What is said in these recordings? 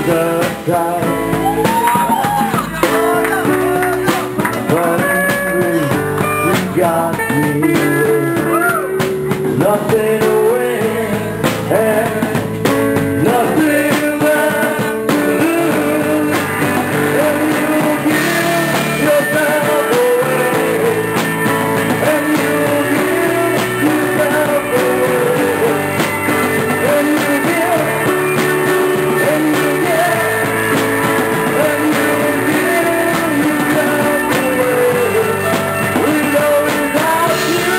Nothing away, nothing left to lose. And you give yourself away, and you give yourself away, and you give, and you give, and you give yourself away. We know without you.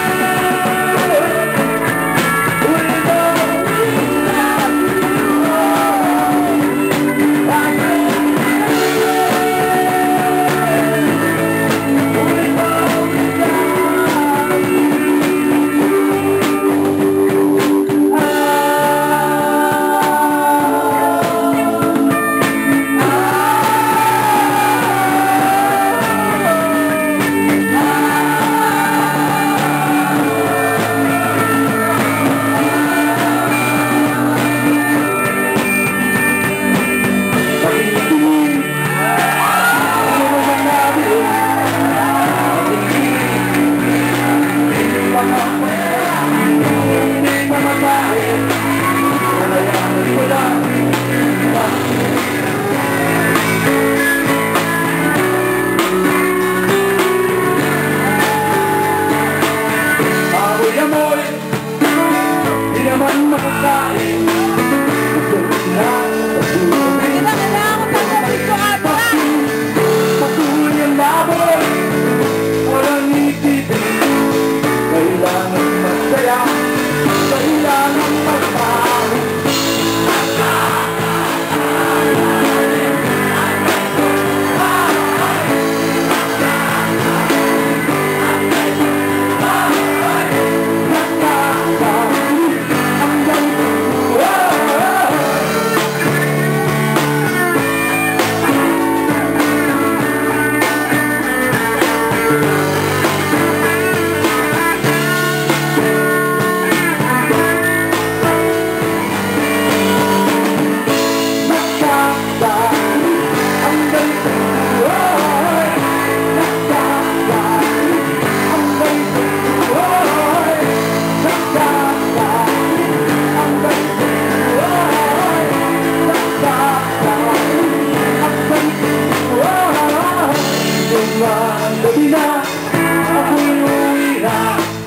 Gabi na, ako'y uwi na.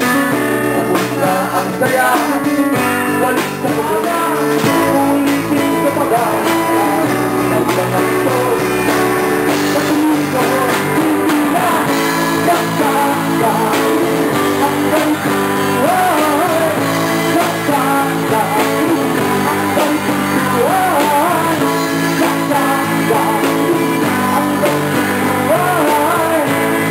Pupunta ang saya, walis na pagkala, ulitin sa pag-aal. Naglangan ito, sa tumingko, hindi na nakaka. Hanggang buhay, nakaka. Hanggang buhay, nakaka. Hanggang buhay,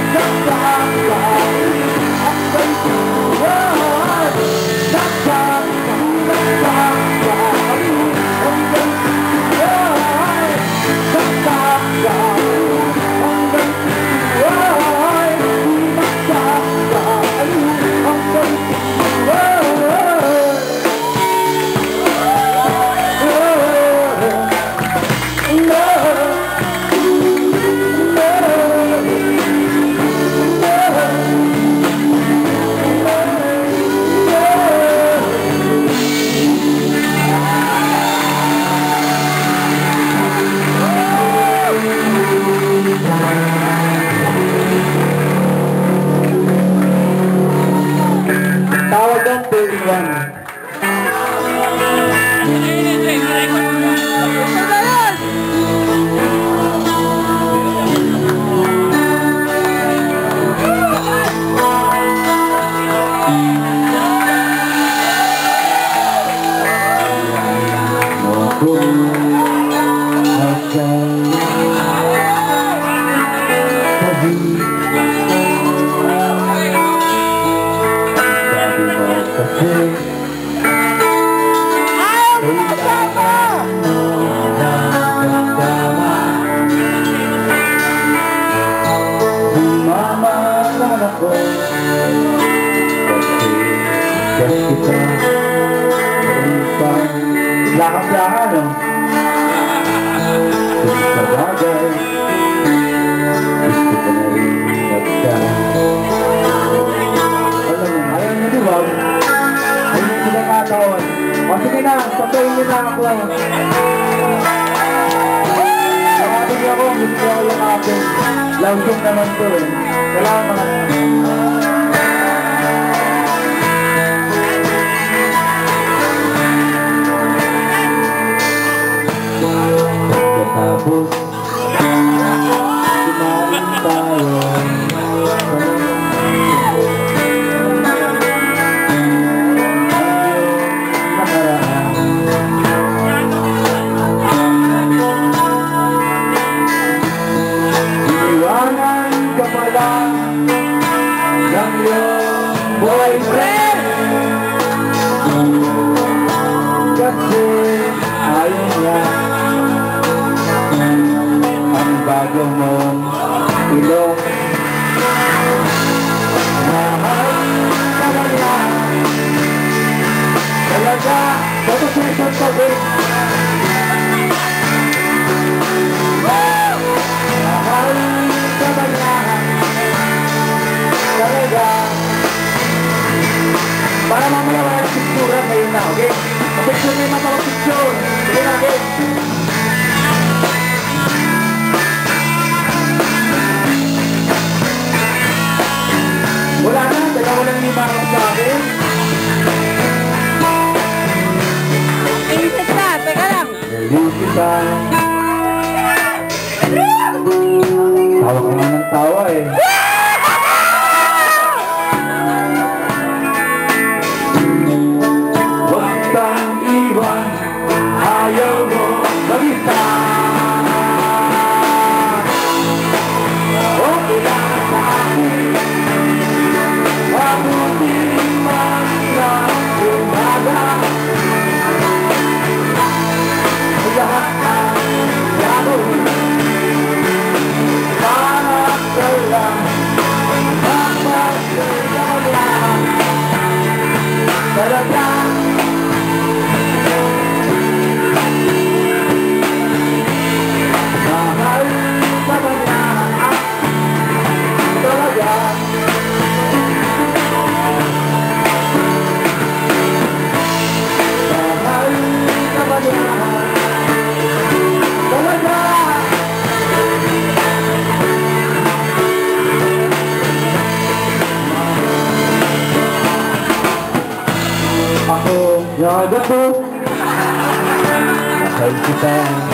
tawag ang 31. Lakas-lakas, no? Love song naman to eh. Salamat. Tapos kumain tayo iwanan ka pala ng iyong boyfriend kasi ayaw niya ang bago mong ilong. Mahal ka ba niya? Talaga, tapos na isang tabi. Mahal ka ba niya? Talaga. Para mamaya wala ng picture ngayon na, okay? Picture na yung mga picture. Sige na, okay? Wala na, taga walang limanap sa akin. Inisip ka, teka lang. Naisip ka. Tawa ka nga ng tawa eh. Huwag kang iwan, ayaw mo mag-isa. Okay lang sa akin. Mabuting man na umaga. Lahat ang gagawin para ka lang. Magpasalamat talaga. Mahal ka ba niya? Talaga. Mahal ka ba niya? Talaga. Ako nagato, mahal kita.